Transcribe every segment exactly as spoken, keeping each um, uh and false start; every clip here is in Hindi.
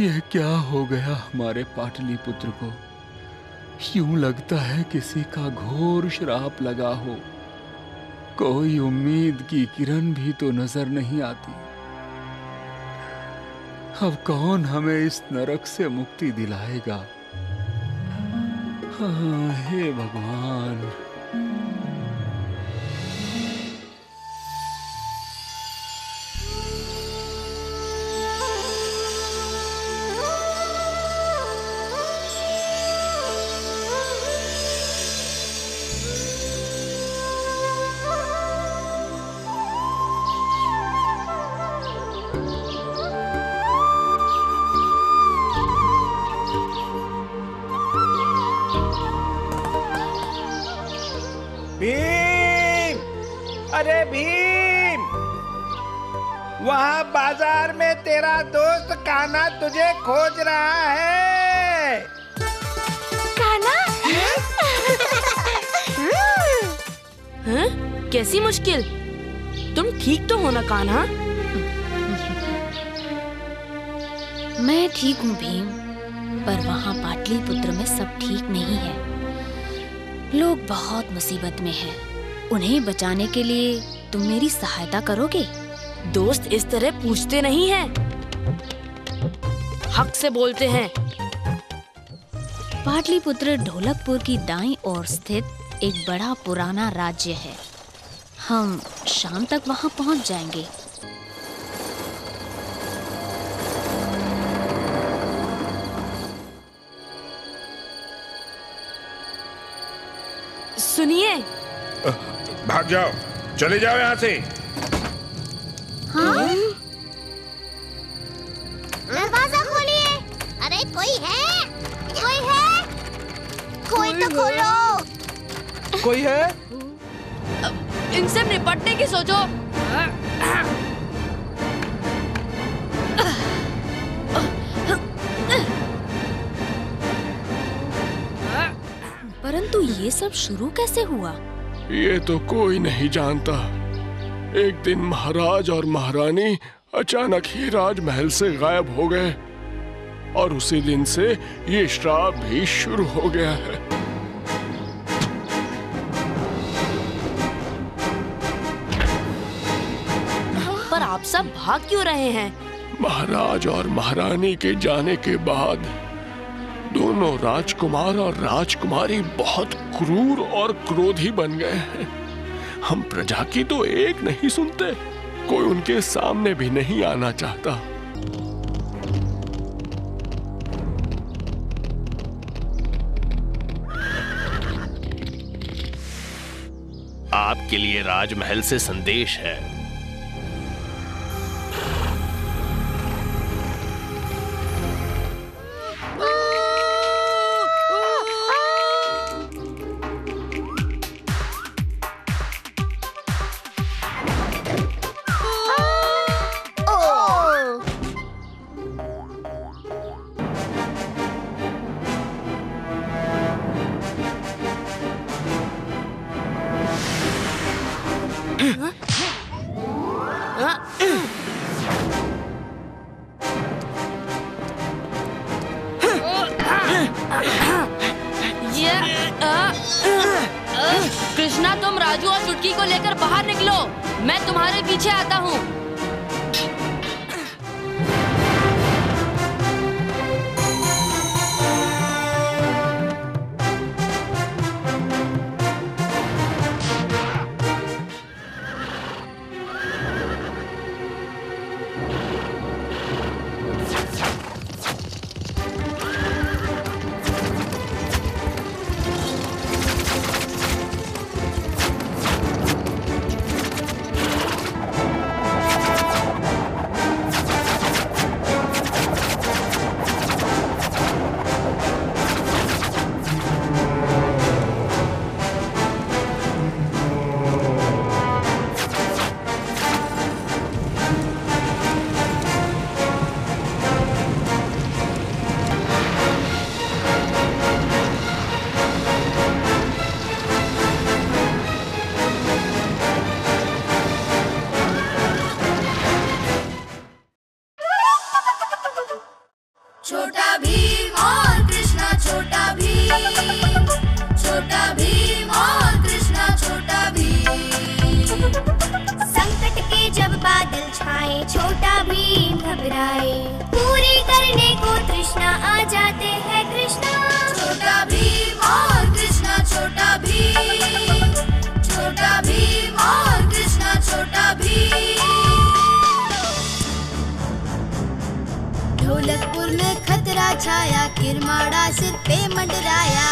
ये क्या हो गया हमारे पाटलिपुत्र को? यूं लगता है किसी का घोर श्राप लगा हो। कोई उम्मीद की किरण भी तो नजर नहीं आती। अब कौन हमें इस नरक से मुक्ति दिलाएगा? हाँ, हे भगवान। भीम! अरे भीम! वहाँ बाजार में तेरा दोस्त कान्हा तुझे खोज रहा है। कान्हा? हाँ? कैसी मुश्किल? तुम ठीक तो हो ना कान्हा? मैं ठीक हूँ भीम, पर वहाँ पाटलिपुत्र में सब ठीक नहीं है। लोग बहुत मुसीबत में हैं। उन्हें बचाने के लिए तुम मेरी सहायता करोगे? दोस्त इस तरह पूछते नहीं हैं, हक से बोलते हैं। पाटलिपुत्र ढोलकपुर की दाईं ओर स्थित एक बड़ा पुराना राज्य है। हम शाम तक वहां पहुंच जाएंगे। सुनिए, भाग जाओ, चले जाओ यहाँ से। हाँ? दरवाजा खोलिए। अरे कोई है? कोई है? कोई तो खोलो। कोई है? इनसे निपटने की सोचो। परंतु ये सब शुरू कैसे हुआ? ये तो कोई नहीं जानता। एक दिन महाराज और महारानी अचानक ही राजमहल से गायब हो गए और उसी दिन से ये श्राप भी शुरू हो गया है। पर आप सब भाग क्यों रहे हैं? महाराज और महारानी के जाने के बाद दोनों राजकुमार और राजकुमारी बहुत क्रूर और क्रोधी बन गए हैं। हम प्रजा की तो एक नहीं सुनते, कोई उनके सामने भी नहीं आना चाहता। आपके लिए राजमहल से संदेश है। कृष्णा, तुम राजू और चुटकी को लेकर बाहर निकलो, मैं तुम्हारे पीछे आता हूँ। छाया किरमाड़ा सिर पे मंडराया।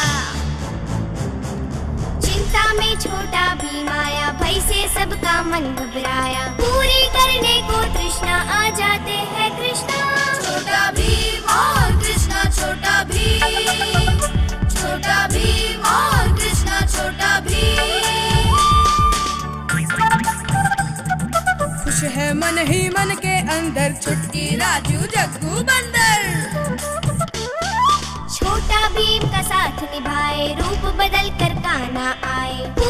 चिंता में छोटा भीम आया, भय से सबका मन घबराया। पूरी करने को तृष्णा आ जाते हैं कृष्णा। छोटा भीम और कृष्णा छोटा भीम, छोटा भीम और कृष्णा छोटा भीम। खुश है मन ही मन के अंदर छुटकी राजू जग्गू बंदर। छोटा भीम का साथ निभाए, रूप बदल कर कान्हा आए।